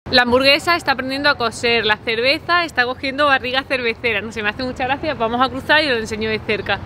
La hamburguesa está aprendiendo a coser, la cerveza está cogiendo barriga cervecera. No sé, me hace mucha gracia, vamos a cruzar y lo enseño de cerca.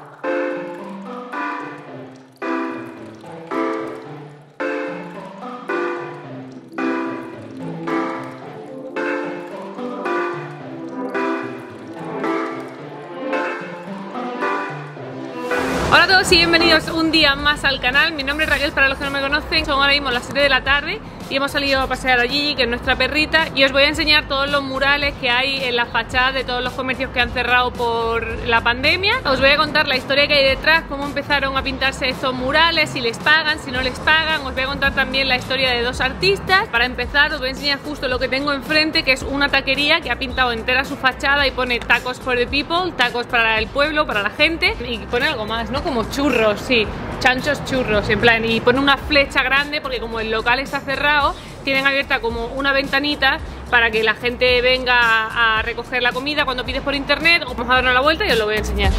Hola a todos y bienvenidos un día más al canal. Mi nombre es Raquel, para los que no me conocen. Son ahora mismo las 7 de la tarde y hemos salido a pasear a Gigi, que es nuestra perrita, y os voy a enseñar todos los murales que hay en las fachadas de todos los comercios que han cerrado por la pandemia. Os voy a contar la historia que hay detrás, cómo empezaron a pintarse estos murales, si les pagan, si no les pagan. Os voy a contar también la historia de dos artistas. Para empezar os voy a enseñar justo lo que tengo enfrente, que es una taquería que ha pintado entera su fachada y pone tacos for the people, tacos para el pueblo, para la gente, y pone algo más, ¿no? Como churros, sí, chanchos churros, en plan, y pone una flecha grande porque como el local está cerrado, tienen abierta como una ventanita para que la gente venga a recoger la comida cuando pides por internet. Vamos a darnos la vuelta y os lo voy a enseñar.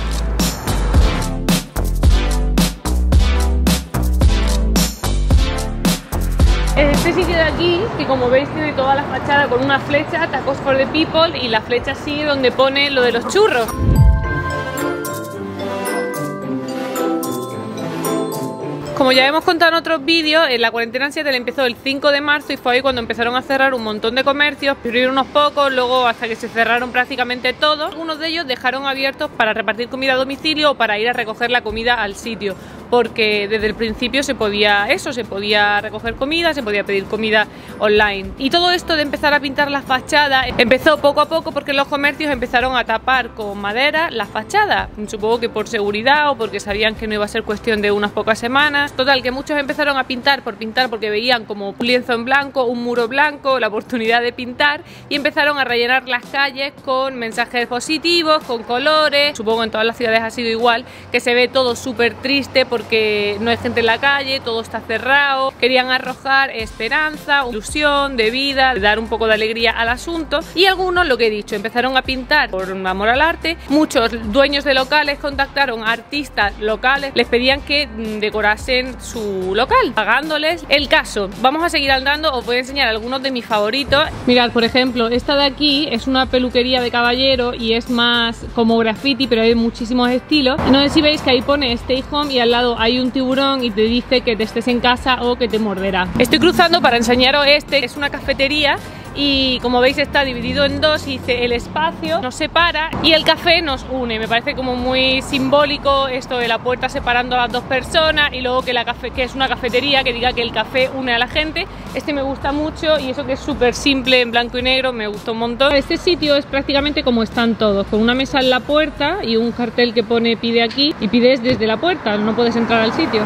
Este sitio de aquí, que como veis tiene toda la fachada con una flecha, tacos for the people, y la flecha sigue donde pone lo de los churros. Como ya hemos contado en otros vídeos, la cuarentena en Seattle empezó el 5 de marzo y fue ahí cuando empezaron a cerrar un montón de comercios, primero unos pocos, luego hasta que se cerraron prácticamente todos. Algunos de ellos dejaron abiertos para repartir comida a domicilio o para ir a recoger la comida al sitio, porque desde el principio se podía recoger comida, se podía pedir comida online. Y todo esto de empezar a pintar la fachada empezó poco a poco porque los comercios empezaron a tapar con madera la fachada, supongo que por seguridad o porque sabían que no iba a ser cuestión de unas pocas semanas. Total, que muchos empezaron a pintar por pintar porque veían como un lienzo en blanco, un muro blanco, la oportunidad de pintar, y empezaron a rellenar las calles con mensajes positivos, con colores. Supongo que en todas las ciudades ha sido igual, que se ve todo súper triste porque no hay gente en la calle, todo está cerrado. Querían arrojar esperanza, ilusión de vida, dar un poco de alegría al asunto. Y algunos, lo que he dicho, empezaron a pintar por amor al arte. Muchos dueños de locales contactaron a artistas locales, les pedían que decorasen su local, pagándoles. El caso, vamos a seguir andando, os voy a enseñar algunos de mis favoritos. Mirad, por ejemplo, esta de aquí es una peluquería de caballero y es más como graffiti, pero hay muchísimos estilos. No sé si veis que ahí pone Stay Home y al lado hay un tiburón y te dice que te estés en casa o que te morderá. Estoy cruzando para enseñaros este, es una cafetería y como veis está dividido en dos y dice el espacio nos separa y el café nos une. Me parece como muy simbólico esto de la puerta separando a las dos personas y luego que es una cafetería, que diga que el café une a la gente. Este me gusta mucho y eso que es súper simple en blanco y negro me gustó un montón. Este sitio es prácticamente como están todos, con una mesa en la puerta y un cartel que pone pide aquí y pides desde la puerta, no puedes entrar al sitio.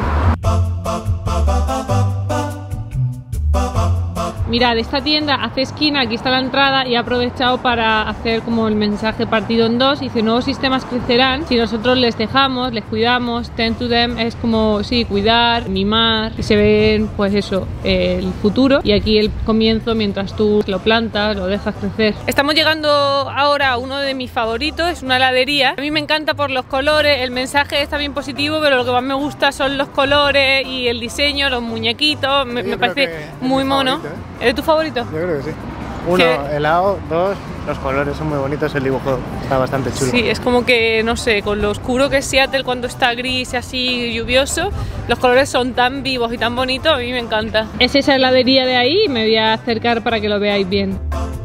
Mirad, esta tienda hace esquina, aquí está la entrada y ha aprovechado para hacer como el mensaje partido en dos. Dice, nuevos sistemas crecerán si nosotros les dejamos, les cuidamos. Tend to them es como, sí, cuidar, mimar, y se ven, pues eso, el futuro y aquí el comienzo mientras tú lo plantas, lo dejas crecer. Estamos llegando ahora a uno de mis favoritos, es una heladería. A mí me encanta por los colores, el mensaje está bien positivo, pero lo que más me gusta son los colores y el diseño, los muñequitos, me parece muy mono. ¿Es tu favorito? Yo creo que sí. Uno, helado. Dos, los colores son muy bonitos, el dibujo está bastante chulo. Sí, es como que, no sé, con lo oscuro que es Seattle cuando está gris y así lluvioso, los colores son tan vivos y tan bonitos, a mí me encanta. Es esa heladería de ahí, me voy a acercar para que lo veáis bien.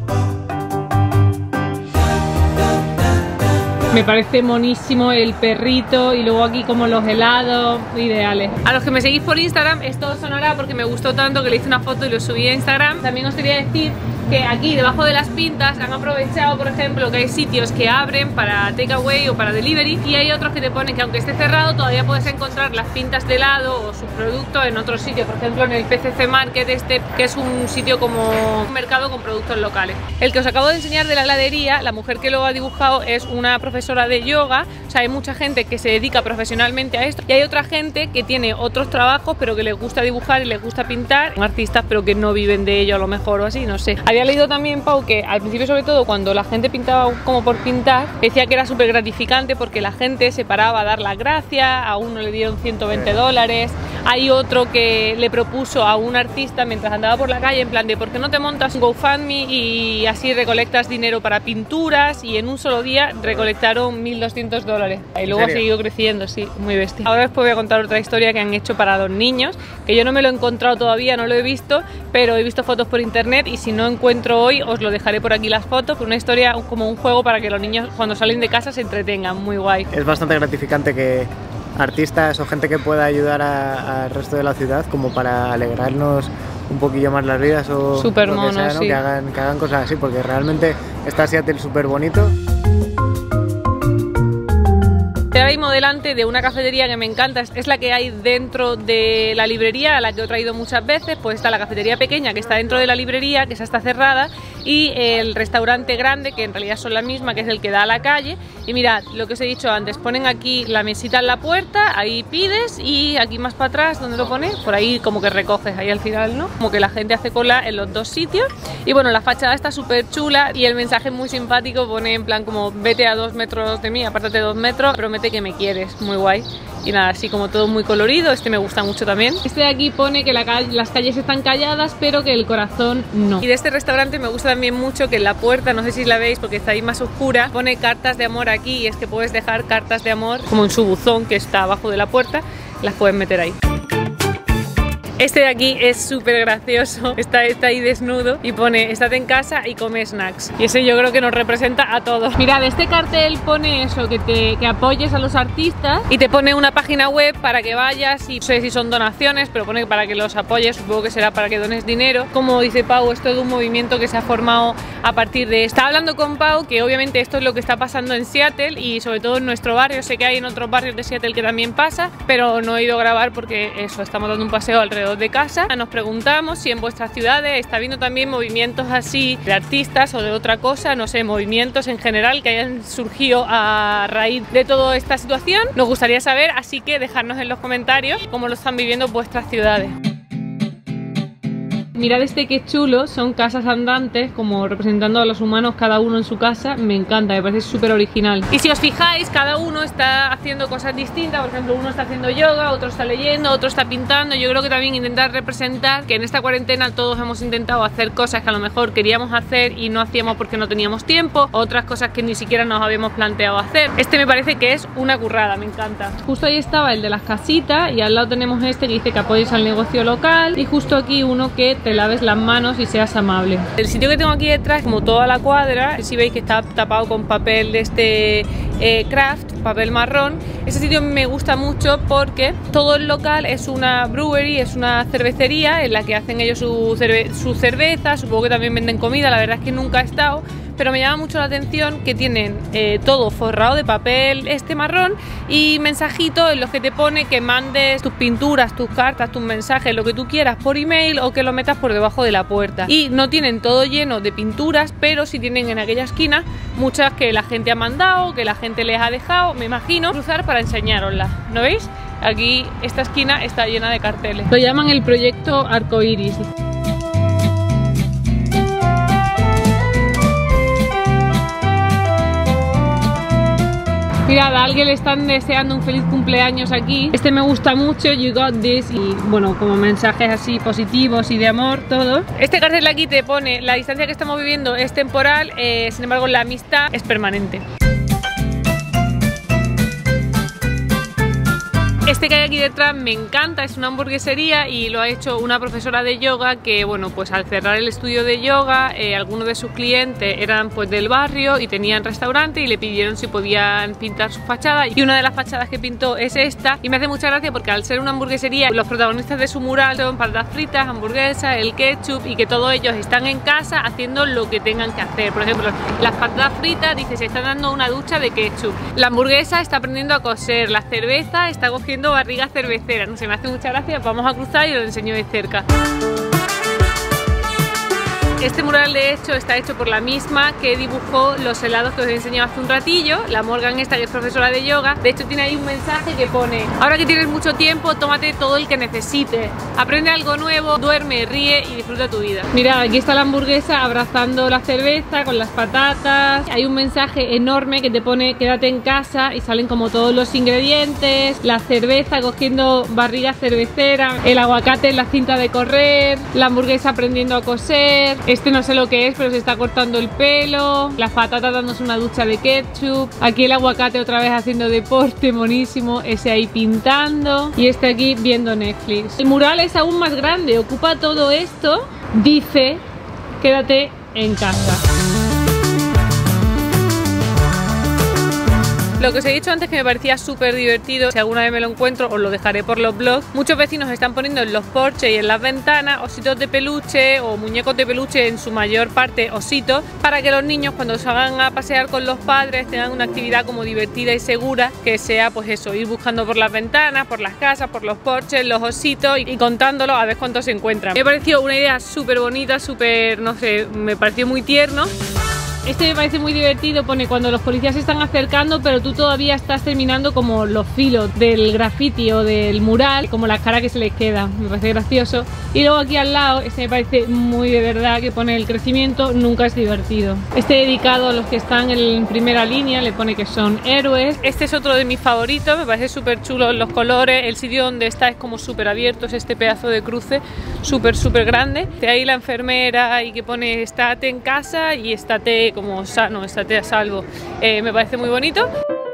Me parece monísimo el perrito y luego aquí como los helados, ideales. A los que me seguís por Instagram, esto sonará porque me gustó tanto que le hice una foto y lo subí a Instagram. También os quería decir que aquí debajo de las pintas han aprovechado, por ejemplo, que hay sitios que abren para takeaway o para delivery y hay otros que te ponen que aunque esté cerrado todavía puedes encontrar las pintas de helado o sus productos en otros sitios, por ejemplo en el PCC Market este, que es un sitio como un mercado con productos locales. El que os acabo de enseñar de la heladería, la mujer que lo ha dibujado es una profesora de yoga, o sea, hay mucha gente que se dedica profesionalmente a esto y hay otra gente que tiene otros trabajos pero que les gusta dibujar y les gusta pintar, artistas pero que no viven de ello a lo mejor o así, no sé. Había había leído también, Pau, que al principio, sobre todo cuando la gente pintaba como por pintar, decía que era súper gratificante porque la gente se paraba a dar las gracias, a uno le dieron $120, hay otro que le propuso a un artista mientras andaba por la calle en plan de ¿por qué no te montas un GoFundMe y así recolectas dinero para pinturas? Y en un solo día recolectaron $1.200 y luego ha seguido creciendo, sí, muy bestia. Ahora después voy a contar otra historia que han hecho para los niños, que yo no me lo he encontrado todavía, no lo he visto, pero he visto fotos por internet y si no encuentro hoy os lo dejaré por aquí las fotos, una historia como un juego para que los niños cuando salen de casa se entretengan, muy guay. Es bastante gratificante que artistas o gente que pueda ayudar al resto de la ciudad como para alegrarnos un poquillo más las vidas o súper lo que mono, sea, ¿no? sí. que hagan cosas así, porque realmente está Seattle súper bonito. Ahora mismo delante de una cafetería que me encanta, es la que hay dentro de la librería, a la que he traído muchas veces. Pues está la cafetería pequeña que está dentro de la librería, que esa está cerrada, y el restaurante grande, que en realidad son la misma, que es el que da a la calle. Y mirad, lo que os he dicho antes, ponen aquí la mesita en la puerta, ahí pides, y aquí más para atrás, ¿dónde lo pones? Por ahí como que recoges, ahí al final, ¿no? Como que la gente hace cola en los dos sitios. Y bueno, la fachada está súper chula y el mensaje es muy simpático, pone en plan como vete a 2 metros de mí, apártate 2 metros, promete que me quieres, muy guay. Y nada, así como todo muy colorido, este me gusta mucho también. Este de aquí pone que las calles están calladas, pero que el corazón no. Y de este restaurante me gusta también mucho que en la puerta, no sé si la veis porque está ahí más oscura, pone cartas de amor aquí, y es que puedes dejar cartas de amor como en su buzón que está abajo de la puerta, las puedes meter ahí. Este de aquí es súper gracioso, está ahí desnudo y pone estate en casa y come snacks. Y ese yo creo que nos representa a todos. Mirad, este cartel pone eso, que apoyes a los artistas, y te pone una página web para que vayas, y no sé si son donaciones, pero pone para que los apoyes, supongo que será para que dones dinero. Como dice Pau, es todo un movimiento que se ha formado a partir de esto. Estaba hablando con Pau que obviamente esto es lo que está pasando en Seattle y sobre todo en nuestro barrio. Sé que hay en otros barrios de Seattle que también pasa, pero no he ido a grabar porque eso, estamos dando un paseo alrededor de casa. Nos preguntamos si en vuestras ciudades está habiendo también movimientos así de artistas o de otra cosa, no sé, movimientos en general que hayan surgido a raíz de toda esta situación. Nos gustaría saber, así que dejadnos en los comentarios cómo lo están viviendo vuestras ciudades. Mirad este que chulo, son casas andantes como representando a los humanos, cada uno en su casa. Me encanta, me parece súper original. Y si os fijáis, cada uno está haciendo cosas distintas. Por ejemplo, uno está haciendo yoga, otro está leyendo, otro está pintando. Yo creo que también intentar representar que en esta cuarentena todos hemos intentado hacer cosas que a lo mejor queríamos hacer y no hacíamos porque no teníamos tiempo, otras cosas que ni siquiera nos habíamos planteado hacer. Este me parece que es una currada, me encanta. Justo ahí estaba el de las casitas y al lado tenemos este que dice que apoyes al negocio local, y justo aquí uno que te laves las manos y seas amable. El sitio que tengo aquí detrás, como toda la cuadra, si veis que está tapado con papel de este craft, papel marrón. Ese sitio me gusta mucho porque todo el local es una brewery, es una cervecería en la que hacen ellos su cerveza, supongo que también venden comida, la verdad es que nunca he estado, pero me llama mucho la atención que tienen todo forrado de papel marrón y mensajitos en los que te pone que mandes tus pinturas, tus cartas, tus mensajes, lo que tú quieras por email o que lo metas por debajo de la puerta. Y no tienen todo lleno de pinturas, pero sí tienen en aquella esquina muchas que la gente ha mandado, que la gente les ha dejado, me imagino, cruzar para enseñároslas. ¿No veis? Aquí esta esquina está llena de carteles. Lo llaman el proyecto Arcoiris. Mirad, a alguien le están deseando un feliz cumpleaños aquí. Este me gusta mucho, you got this. Y bueno, como mensajes así positivos y de amor, todo. Este cartel aquí te pone, la distancia que estamos viviendo es temporal, sin embargo la amistad es permanente. Este que hay aquí detrás me encanta, es una hamburguesería y lo ha hecho una profesora de yoga que, bueno, pues al cerrar el estudio de yoga, algunos de sus clientes eran pues del barrio y tenían restaurante y le pidieron si podían pintar su fachada, y una de las fachadas que pintó es esta, y me hace mucha gracia porque al ser una hamburguesería, los protagonistas de su mural son patatas fritas, hamburguesas, el ketchup, y que todos ellos están en casa haciendo lo que tengan que hacer. Por ejemplo, las patatas fritas, dice, se están dando una ducha de ketchup, la hamburguesa está aprendiendo a coser, la cerveza está cogiendo barriga cervecera. No sé, me hace mucha gracia. Vamos a cruzar y lo enseño de cerca. Este mural de hecho está hecho por la misma que dibujó los helados que os he enseñado hace un ratillo, la Morgan esta que es profesora de yoga. De hecho tiene ahí un mensaje que pone: ahora que tienes mucho tiempo, tómate todo el que necesites, aprende algo nuevo, duerme, ríe y disfruta tu vida. Mirad, aquí está la hamburguesa abrazando la cerveza con las patatas. Hay un mensaje enorme que te pone quédate en casa y salen como todos los ingredientes, la cerveza cogiendo barriga cervecera, el aguacate en la cinta de correr, la hamburguesa aprendiendo a coser, este no sé lo que es pero se está cortando el pelo, las patatas dándose una ducha de ketchup, aquí el aguacate otra vez haciendo deporte, monísimo, ese ahí pintando y este aquí viendo Netflix. El mural es aún más grande, ocupa todo esto, dice quédate en casa. Lo que os he dicho antes que me parecía súper divertido, si alguna vez me lo encuentro os lo dejaré por los blogs. Muchos vecinos están poniendo en los porches y en las ventanas ositos de peluche o muñecos de peluche, en su mayor parte ositos, para que los niños cuando salgan a pasear con los padres tengan una actividad como divertida y segura, que sea pues eso, ir buscando por las ventanas, por las casas, por los porches, los ositos y contándolos a ver cuántos se encuentran. Me pareció una idea súper bonita, súper, no sé, me pareció muy tierno. Este me parece muy divertido, pone cuando los policías se están acercando pero tú todavía estás terminando como los filos del graffiti o del mural, como la cara que se les queda, me parece gracioso. Y luego aquí al lado, este me parece muy de verdad, que pone el crecimiento nunca es divertido. Este dedicado a los que están en primera línea, le pone que son héroes. Este es otro de mis favoritos, me parece súper chulo los colores, el sitio donde está es como súper abierto, es este pedazo de cruce súper grande. De ahí la enfermera y que pone estate en casa y estate como sano, estate a salvo. Me parece muy bonito.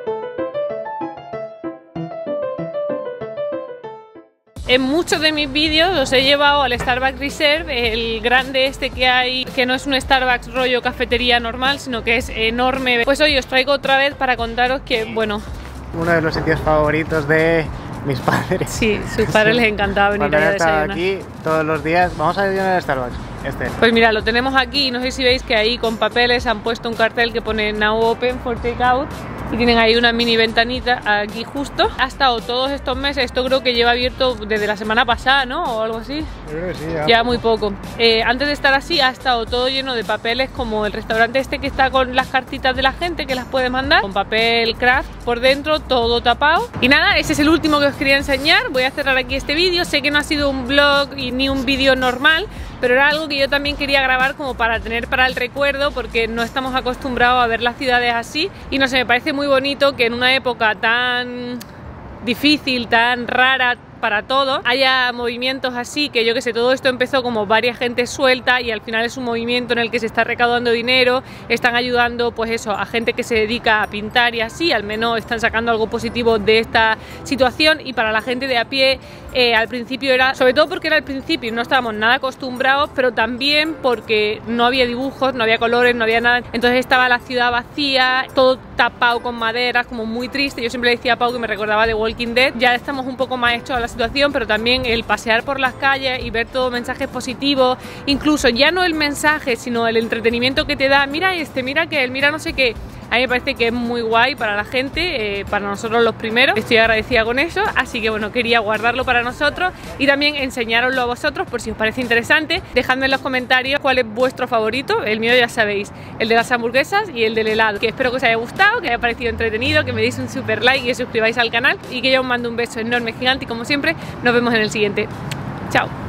En muchos de mis vídeos los he llevado al Starbucks Reserve, el grande este que hay, que no es un Starbucks rollo cafetería normal, sino que es enorme. Pues hoy os traigo otra vez para contaros que, bueno... Uno de los sitios favoritos de mis padres. Sí, sus padres les encantaba venir a desayunar. Aquí todos los días, vamos a desayunar al Starbucks. Pues mira, lo tenemos aquí, no sé si veis que ahí con papeles han puesto un cartel que pone Now Open for Takeout y tienen ahí una mini ventanita aquí justo. Ha estado todos estos meses, esto creo que lleva abierto desde la semana pasada, ¿no? O algo así. Creo que sí, ya muy poco. Antes de estar así ha estado todo lleno de papeles, como el restaurante este que está con las cartitas de la gente que las puede mandar, con papel craft por dentro, todo tapado. Y nada, ese es el último que os quería enseñar. Voy a cerrar aquí este vídeo, sé que no ha sido un vlog y ni un vídeo normal, pero era algo que yo también quería grabar como para tener para el recuerdo, porque no estamos acostumbrados a ver las ciudades así y no sé, me parece muy bonito que en una época tan difícil, tan rara para todos, haya movimientos así, que yo que sé, todo esto empezó como varias gente suelta y al final es un movimiento en el que se está recaudando dinero, están ayudando pues eso, a gente que se dedica a pintar y así, al menos están sacando algo positivo de esta situación. Y para la gente de a pie, al principio era, sobre todo porque era al principio, no estábamos nada acostumbrados, pero también porque no había dibujos, no había colores, no había nada, entonces estaba la ciudad vacía, todo tapado con maderas, como muy triste. Yo siempre le decía a Pau que me recordaba de Walking Dead. Ya estamos un poco más hechos a la situación, pero también el pasear por las calles y ver todo mensajes positivos, incluso ya no el mensaje, sino el entretenimiento que te da, mira este, mira aquel, mira no sé qué. A mí me parece que es muy guay para la gente, para nosotros los primeros. Estoy agradecida con eso, así que bueno, quería guardarlo para nosotros y también enseñároslo a vosotros por si os parece interesante. Dejadme en los comentarios cuál es vuestro favorito. El mío ya sabéis, el de las hamburguesas y el del helado. Que espero que os haya gustado, que haya parecido entretenido, que me deis un super like y os suscribáis al canal y que yo os mando un beso enorme, gigante y como siempre nos vemos en el siguiente. Chao.